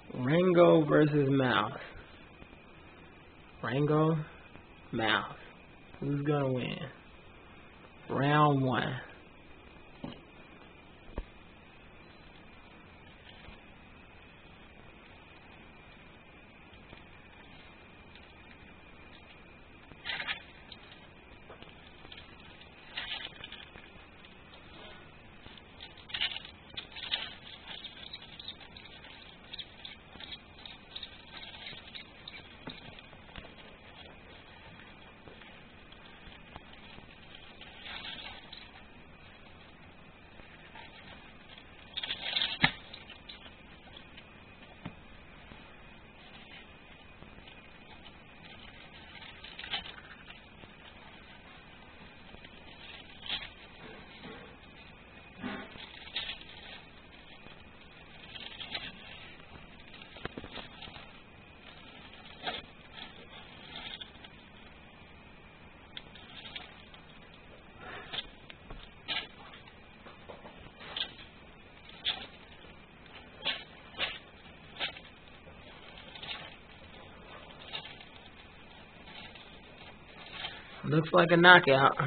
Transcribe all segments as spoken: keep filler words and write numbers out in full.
Rango versus Mouse. Rango, Mouse. Who's gonna win? Round one. Looks like a knockout.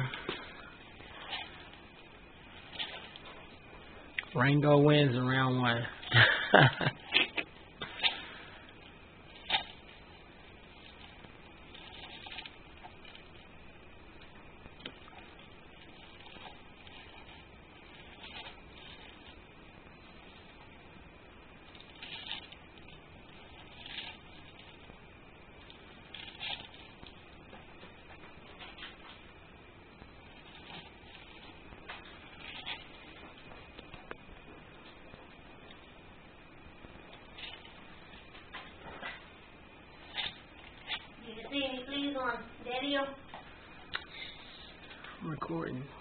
Rango wins in round one. See me please on video? I'm recording.